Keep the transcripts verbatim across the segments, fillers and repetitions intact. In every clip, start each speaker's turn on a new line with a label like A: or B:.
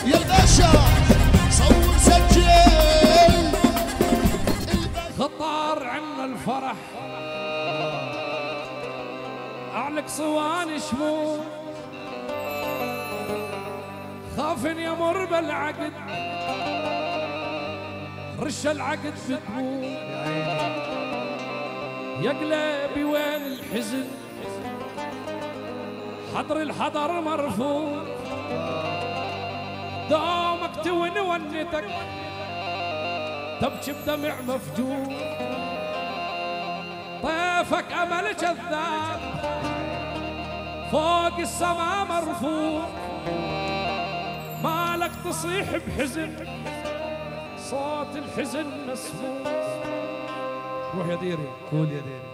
A: يا الباشا صور سجل.
B: خطر عنا الفرح أعلق صواني شموع خاف يمر بالعقد رش العقد بدموع يا قلبي وين الحزن حضر الحضر مرفوع دومك تون ونتك تبكي بدمع مفجوع طيفك امل كذاب فوق السما مرفوع مالك تصيح بحزن صوت الحزن مسموع. روح يا ديري قول يا ديري.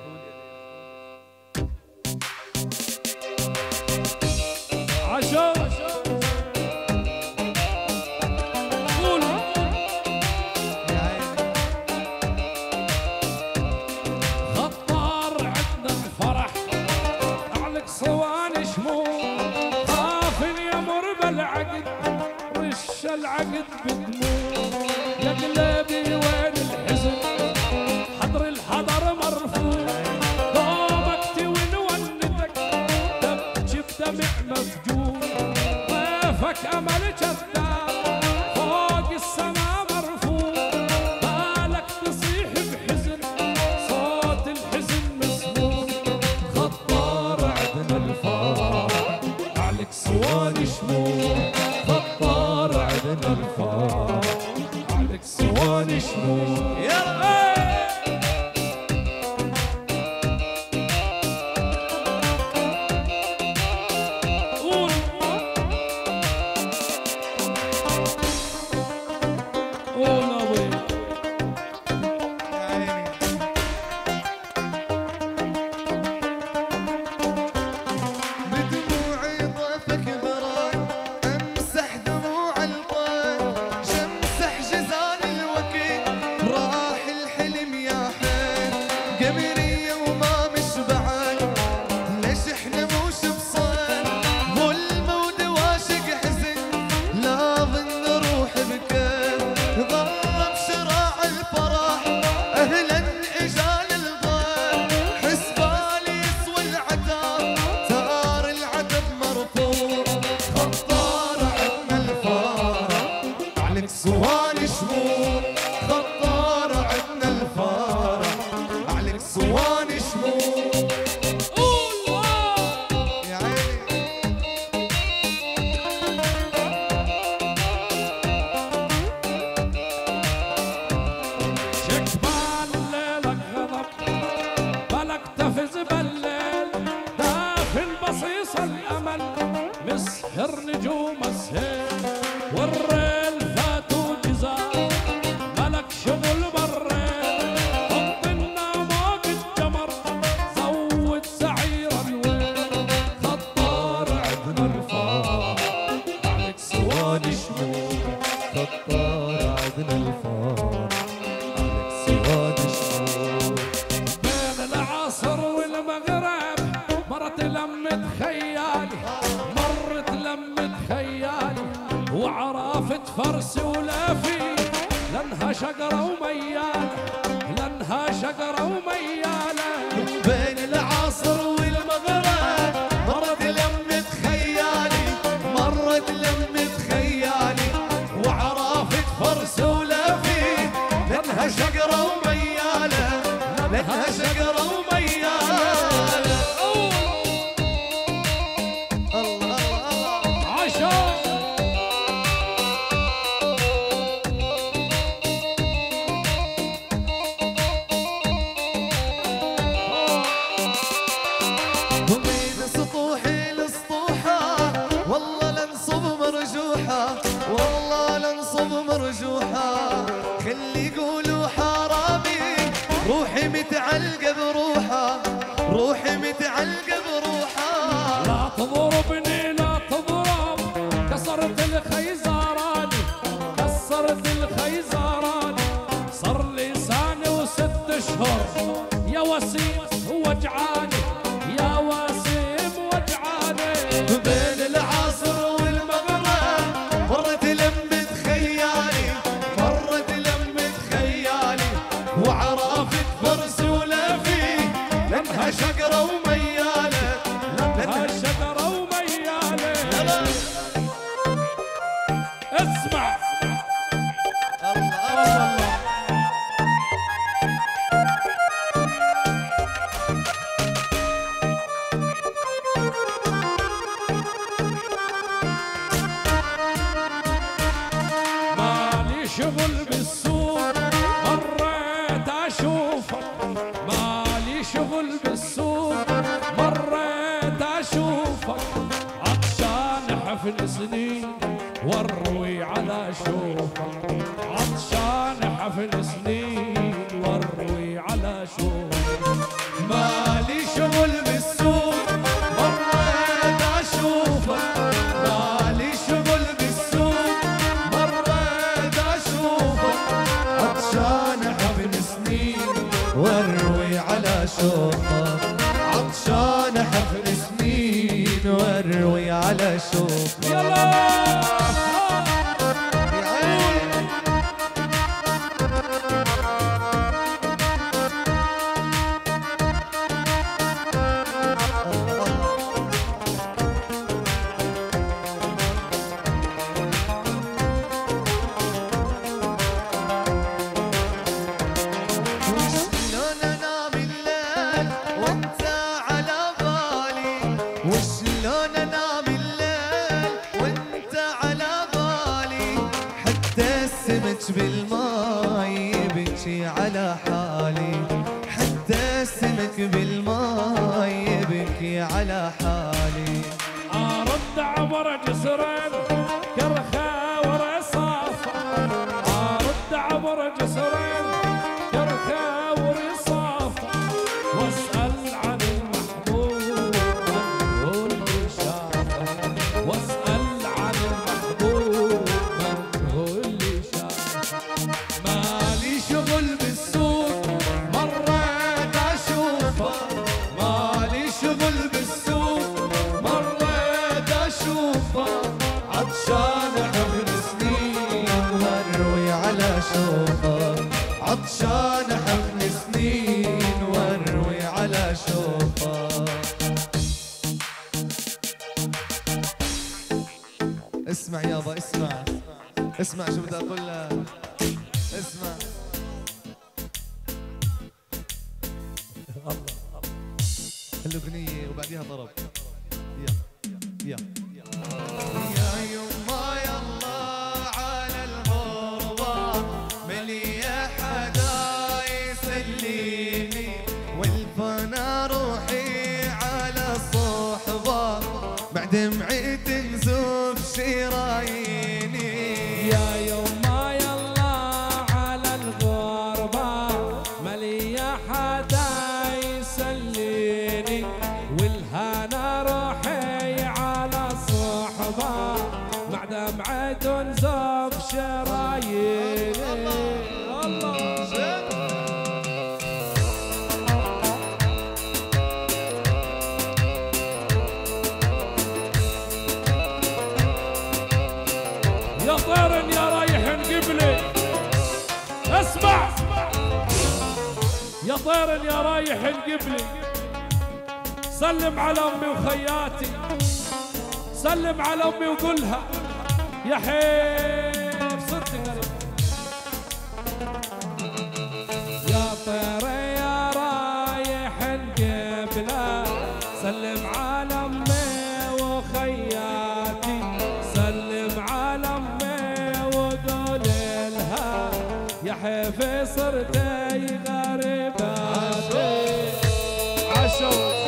B: عشو قول خطار عندنا الفرح اعلق صواني شموع خاف يمر بالعقد رش العقد بدموع يا قلبي وين الحزن حضر الحضر مرفوع دومك تون ونتك تبكي بدمع مفجوع ضيفك امل كذاب فوق السما مرفوع مالك تصيح بحزن صوت الحزن مسموع. خطار عدنا الفرح اعلق صواني شموع خطار عدنا الفرح اعلق صواني شموع. يلا
A: صواني شموع خطار عدنا الفرح اعلق صواني شموع. يا عيني
B: شكبان ليلك غضب بالك تفز بالليل دافن بصيص الامل مسهر نجوم السهيل والريل فاتوا جزار ملك شغل بالريل حط لنا موج الجمر زود سعير الويل. خطار عدنا الفرح اعلق صواني شموع خطار عدنا الفرح اعلق صواني شموع. بين العصر والمغرب مرت لمت خيالي مرت لمت خيالي وعرفت فرس ولافي لانها شقرة وميالة لانها شقرة وميالة.
A: بين العصر والمغرب مرت لمت خيالي مرت لمت خيالي وعرفت فرس ولافي لانها شقرة وميالة لانها شقرة وميالة. الله الله
B: عشان
A: وبين سطوحي لسطوحة والله لنصب مرجوحة والله لنصب مرجوحة خلي يقولوا حرامي روحي متعلقة بروحها روحي متعلقة بروحها.
B: لا تضربني لا تضرب كسرت الخيزراني كسرت الخيزراني صار لساني وست اشهر يا وسيم وجعاني يا وسيم وجعاني.
A: بين العصر والمغرب مرت
B: اسمع
A: الله الله
B: مالي شغل بالسوق مريت اشوفك، مالي شغل بالسوق مريت اشوفك، عطشان حفل سنين واروي على شوفك، عطشان حفل سنين واروي على شوفك.
A: مالي شغل بالسوق مريت اشوفك، مالي شغل بالسوق مريت اشوفك، عطشان حفل سنين واروي على شوفك، عطشان حفل سنين واروي على شوفك.
B: يلا
A: وشلون انام الليل وانت على بالي، حتى السمك بالماي يبكي على حالي، حتى السمك بالماي يبكي على حالي.
B: ارد عبر جسرين كرخه ورا صافه، ارد عبر جسرين كرخه ورا صافه، واسال عن المحبوب من هو اللي شافه، واسال عن المحبوب من هو اللي شافه.
A: مالي شغل بالسوق مريت اشوفه، مالي شغل بالسوق مريت اشوفه، عطشان حفل سنين واروي على شوفه، عطشان حفل سنين واروي على شوفه. اسمع يابا اسمع، اسمع شو بدي اقول لك، اسمع. الأغنية وبعديها ضرب. يا يا يا يما يلا على الغربة، مليا حدا يسليني، والفنا روحي على الصحبة، بعد دمعي تنزف شراييني.
B: يا يما يلا على الغربة، مليا حدا يسليني، والهنا روحي على صحبة، مع دمعة تنزف شراييني. الله يا طير يا رايح قبلي، اسمع يا طير يا رايح قبلي، سلم على امي وخياتي، سلم على امي وقولها يا حيف صدق. يا طير يا رايح قبله، سلم على امي وخياتي، سلم على امي وقول لها يا حيف صرتي غريباتي. عشو